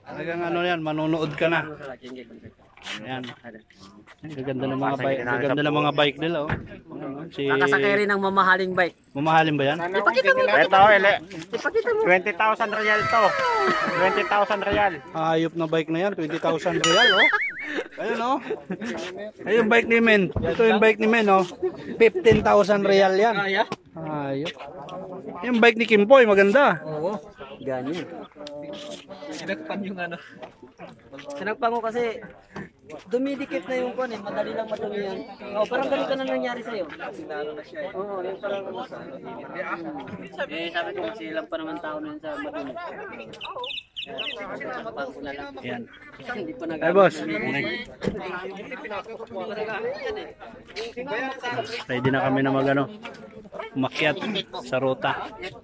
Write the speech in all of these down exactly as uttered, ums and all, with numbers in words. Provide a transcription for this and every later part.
Talagang ano yan, manonood ka na. Ayan. Gaganda ng mga bike, gaganda ng mga bike nila, oh. Si Nakasakay rin ng mamahaling bike. mamahalin ba yan? Ipakita mo. Ito, ele. Ipakita mo. twenty thousand real to. twenty thousand real. Ayop na bike na yan, twenty thousand real, oh. Ayun, oh. Ayun yung bike ni Men. Ito yung bike ni Men, oh. fifteen thousand real yan. Ayop. Yung bike ni Kimpoy, maganda. Oo. Ganyan. Sinagpan yung ano. Sinagpan ko kasi dumidikit na yung kon eh, madali lang madumi yan. Oh, parang ganito na nangyari sa iyo. Sinalo na siya. Eh. Oo, yung parang eh sabi ko kasi lang pa naman tao na yun sa madumi. Yan. Hindi pa nag- Ay, boss. Ready na kami na magano, umakyat sa ruta.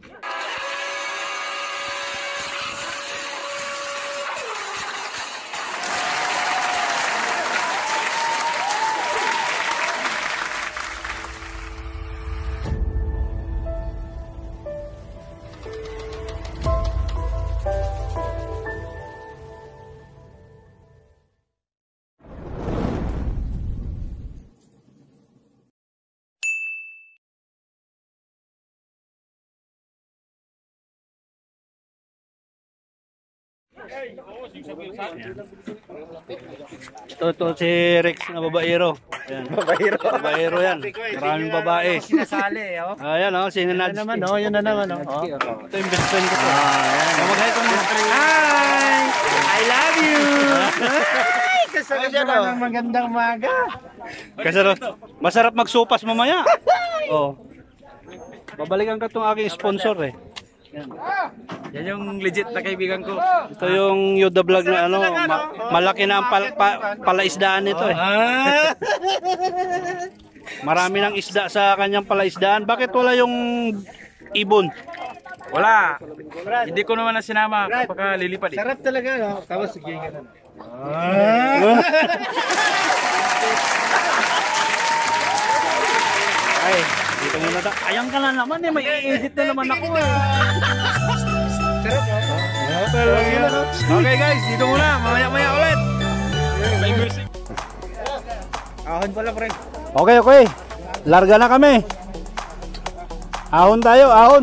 Ito, ito si Rex na babaero. Yan. Babaero. Babaero yan. Maraming babae. Sinasali, oh. Ayan, oh, sinanad. Yun naman, oh. Yun na naman, oh. Ito yung best friend ko. Ah, yan. Kamagay ko na. Hi! I love you! Kasarap naman ng magandang umaga. Kasarap. Masarap magsupas mamaya. Oh. Babalikan ka tong aking sponsor eh. Yan. Yan yung legit na kaibigan ko. Ito yung Yoda Vlog na ano, ma malaki na ang pal pa palaisdaan nito eh. Marami ng isda sa kanyang palaisdaan. Bakit wala yung ibon? Wala. Hindi ko naman na sinama kapag lilipad eh. Sarap talaga, no? Tapos sige ka na. Ay, dito muna ta. Ayang ka na naman eh, may i-edit na naman ako eh. Sarap, no? Okay guys, dito muna. Mamaya-maya ulit. May music. Ahon pala, friend. Okay, okay. Larga na kami. Ahon tayo, ahon.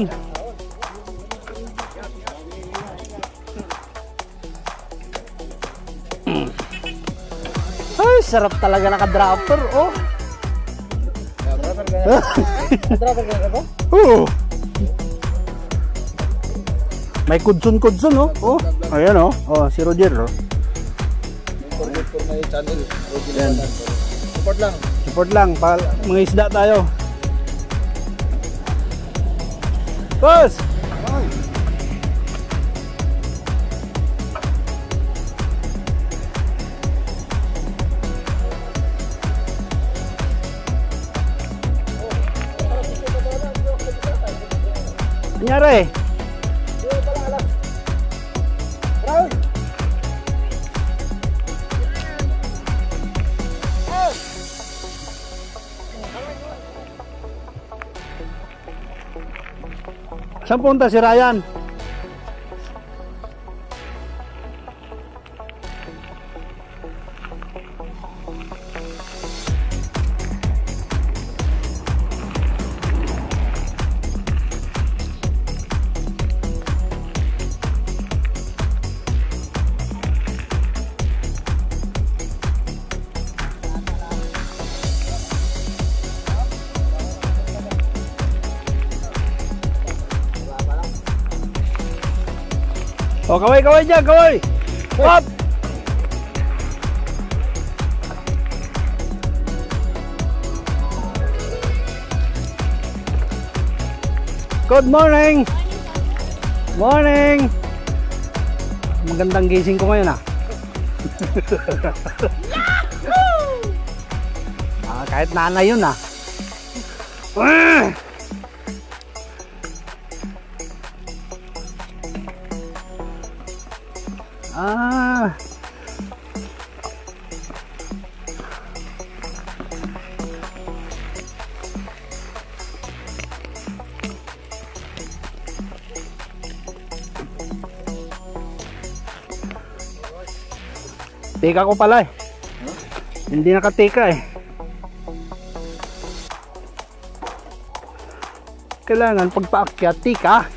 Ay, sarap talaga naka-dropper, oh. Dropper ka ba? Oo. May kudson-kudson, oh. Oh, ayan, oh. Oh, si Roger, oh. Forget for my channel. Yan. Support lang. Support lang, pa mga isda tayo. Boss! Nangyari? Saan punta si Ryan? Oh, kaway, kaway dyan, kaway! Hop! Good morning! Morning! Magandang gising ko ngayon ah. Ah, kahit nanay yun ah. Ah. Tika ko pala eh. Hindi nakatika eh. Kailangan pagpaakyat, tika.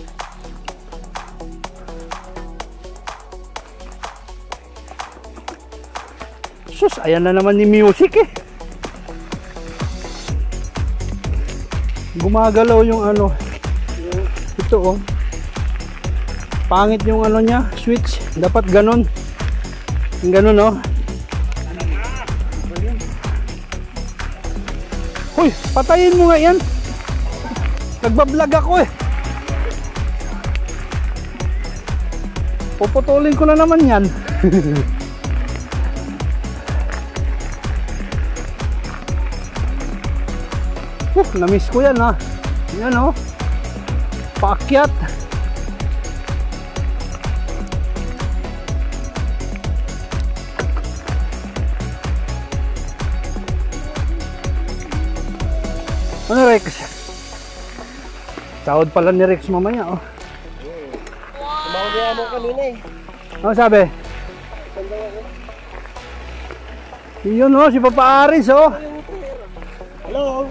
Sus, ayan na naman ni music eh. Gumagalaw yung ano. Ito oh. Pangit yung ano niya, switch. Dapat ganun. Yung ganun oh. Hoy, patayin mo nga yan. Nagbablog ako eh. Puputulin ko na naman yan. Uh, na-miss ko yan ha. Yan oh. Paakyat. Ano Rex? Sahod pala ni Rex mamaya oh. Tumawag mo kanina eh. Ano sabi? Yun oh, si Papa Aris oh. Hello.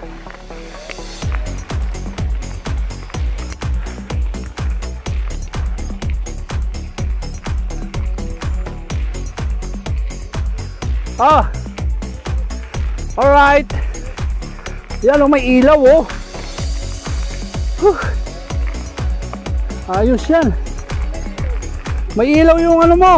Ah. Alright. Yan oh, may ilaw oh. Huh. Ayos yan. May ilaw yung ano mo.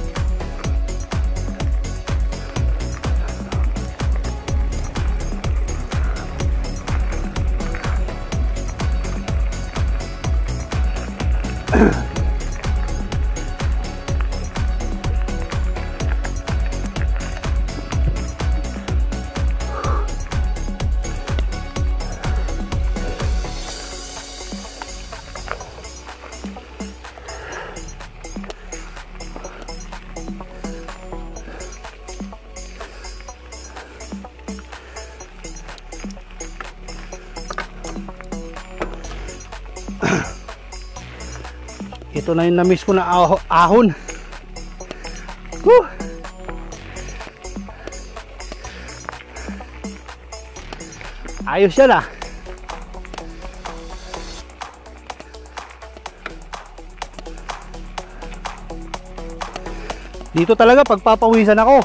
Ito na yung na-miss ko na ah ahon. Woo! Ayos yan ah. Dito talaga pagpapawisan ako.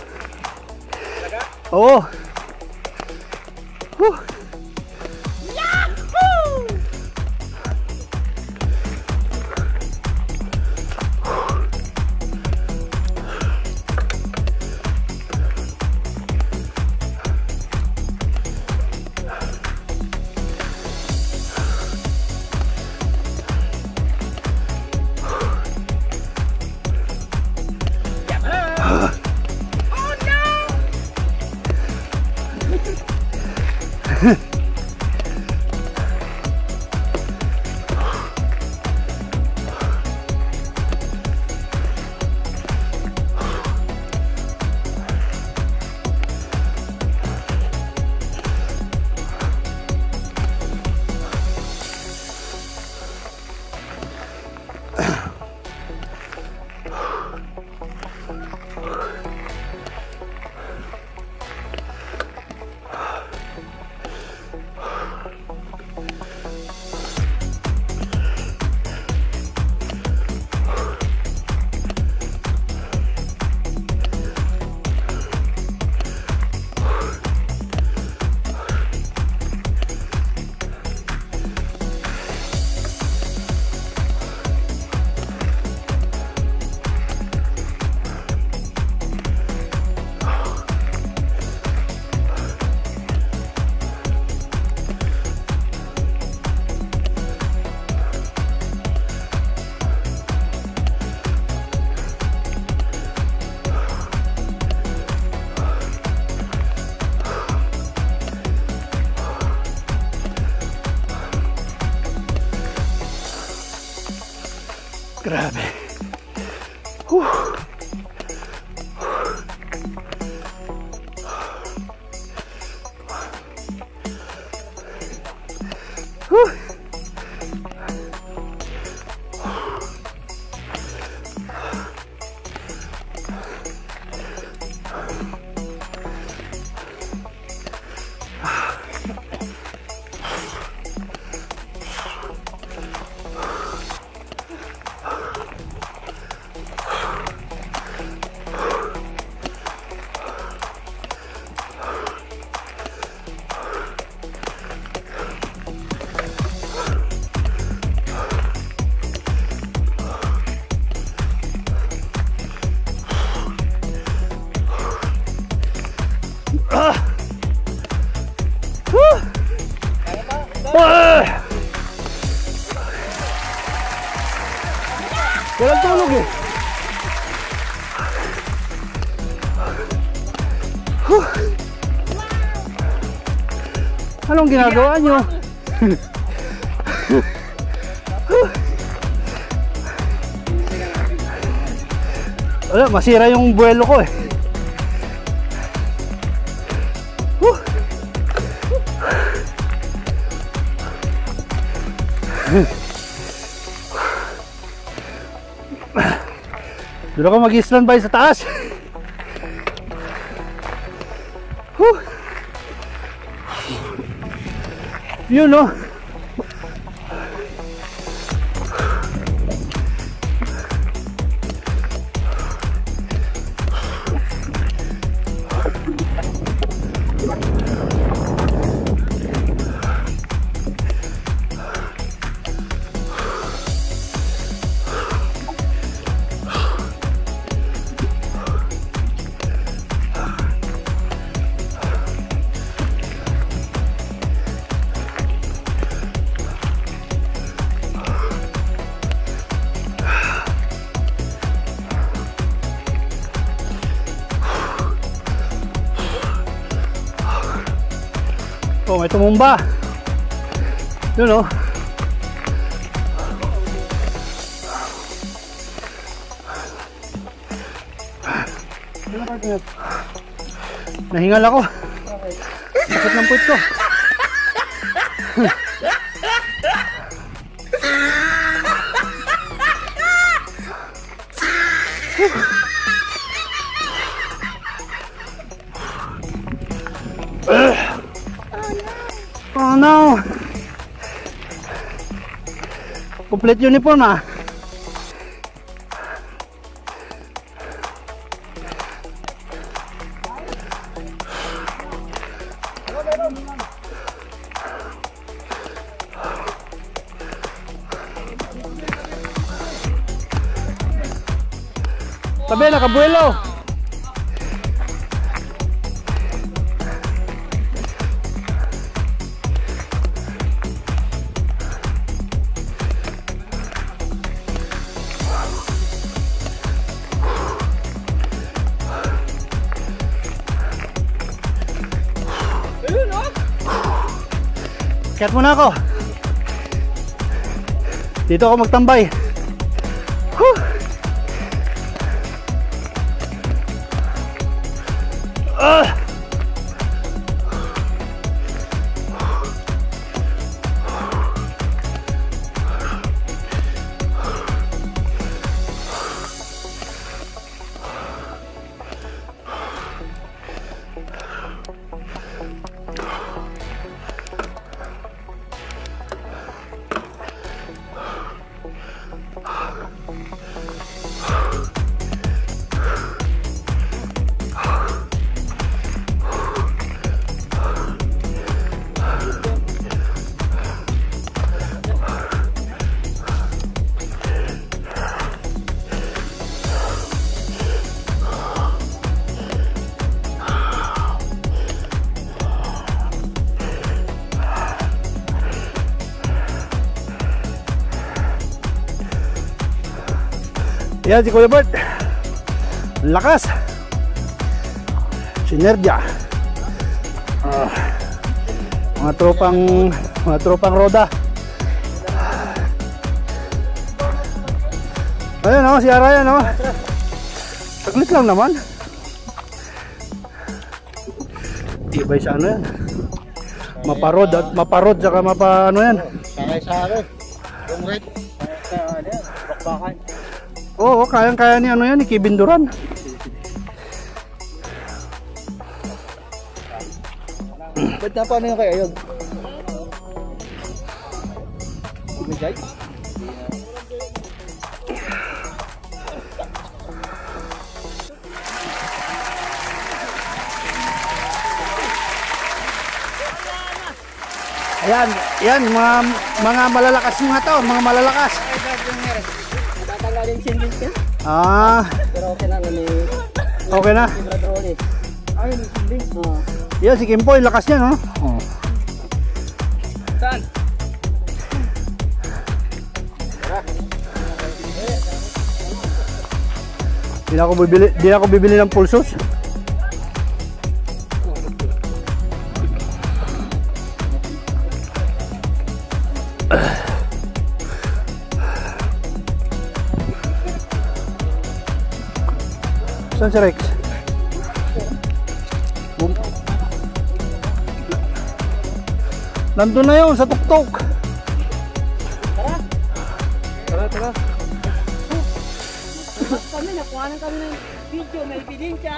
Oo. Woo! Grabe. Whew. Whew. Ah. Woo. Ah. Walang tulog eh. Huh. Anong ginagawa nyo? Wala, masira yung buwelo ko eh. Huh. Doon ako mag-standby sa taas. Huh. Yun no. Oh, may tumumba. Yun oh. Nahingal ako. Sakit ng puwit ko. Oh no. Complete uniform ah. Tabi, nakabuelo. Kaya muna ako. Dito ako magtambay. Huh. Ah. Yan si Kuya Bert. Lakas. Sinergia. Uh, mga tropang mga tropang roda. Ayun o, si Arayan o. Saglit lang naman. Tibay sa ano yan. Maparod at maparod saka mapa ano yan. Sakay sa akin. Yung red. Sa ano yan. Bakbakan. Oo, kayang-kaya ni ano yan, ni Kevin Duran. Ba't na paano yung kay Ayog? Bumigay? Ayan, yan, mga, mga malalakas mga to, mga malalakas. Tatanggalin yung singles ka? Ah, Pero okay na, may... okay na. Ay, may singles. Oo. Yan, si Kimpoy, lakas niya, no? Oh. Saan? Di na ako bibili, di na ako bibili ng pulsos. Saan si Rex? Bum Nandun na yun sa tuktok. Tara, tara. Kami, nakuhanan kami ng video, may ebidensya.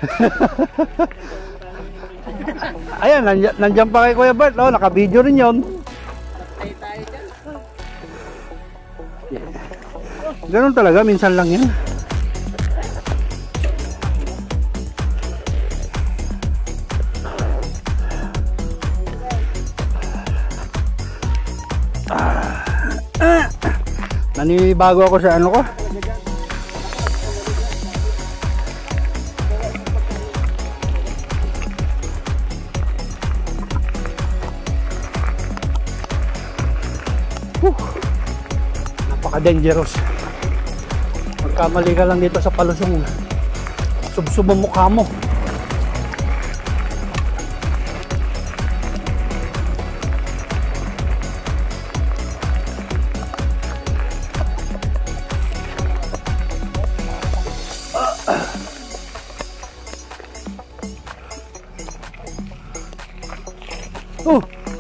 Ayan, nandiyan, nandiyan pa kay Kuya Bert. Oh, naka-video rin yun. Ay, tayo dyan. Ganun talaga, minsan lang yan. Ah, ah. Nanibago ako sa ano ko. Whew. Napaka-dangerous. Magkamali ka lang dito sa palusong, subsub ang mukha mo. Oh.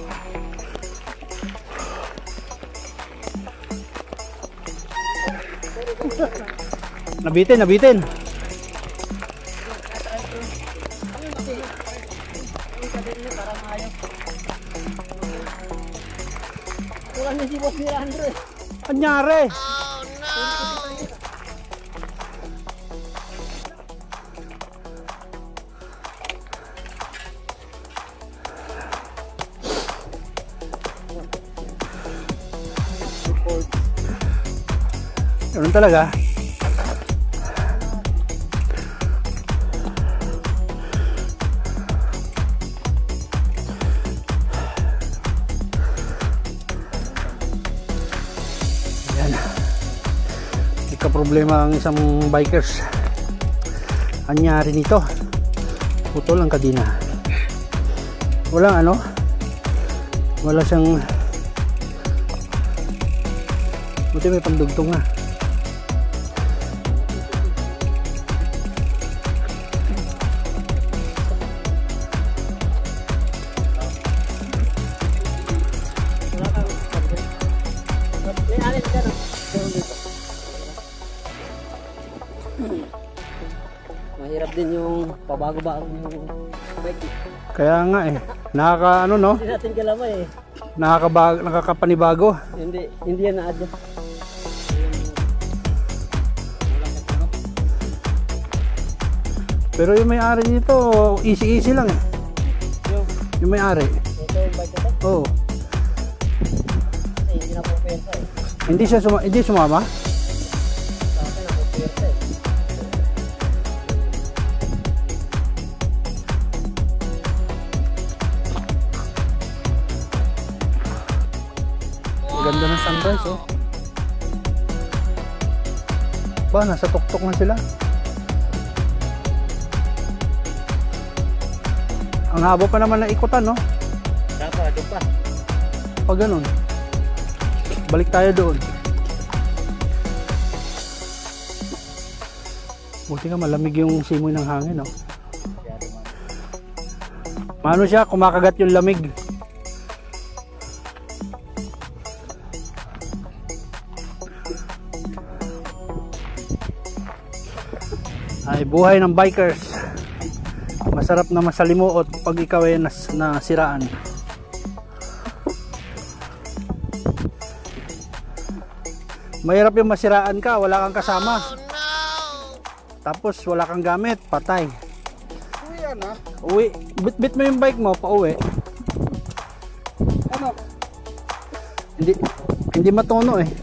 Nabitin, nabitin. Kulang na si Boss Mirandro. Anyari? Ganun talaga. Yan. Ika problema ang isang bikers. Anyari nito, putol ang kadina. Walang ano, wala siyang, buti may pandugtong nga. Mahirap din yung pabago-bago yung bike. Kaya nga eh, nakaka ano no, Hindi natin kalamay eh. nakakabag, nakakapanibago. Hindi, hindi yan na-adjust. Pero yung may-ari nito, easy-easy lang eh. Yung may-ari. Ito yung bike na to. Oo. Eh, hindi na po pwersa eh. Hindi siya suma hindi sumama. Sa akin na po pwersa eh. Ganda ng sunrise oh. Ba, nasa tuktok na sila. Ang haba pa naman na ikutan no. Dapat, doon pa. Pag ganun, balik tayo doon. Buti nga malamig yung simoy ng hangin no. Mano siya, kumakagat yung lamig. Ay buhay ng bikers. Masarap na masalimuot pag ikaw ay nas nasiraan. Mahirap yung masiraan ka, wala kang kasama. Tapos wala kang gamit, patay. Uwi yan ha? Uwi, bit-bit mo yung bike mo pa uwi. Ano? Hindi hindi matono eh.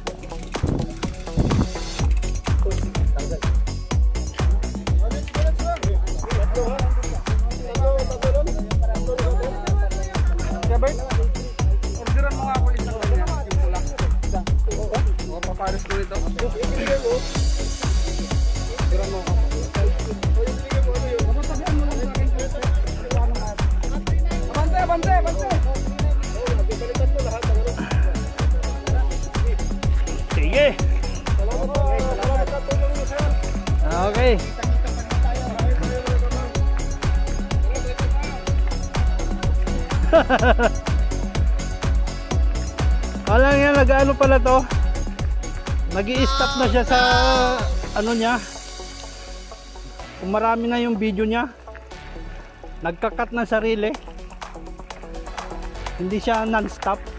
Okay. Alam niya, nag-ano pala to, nag-i-stop na siya sa ano niya. Kung marami na yung video niya, nagka-cut na sarili, hindi siya non-stop.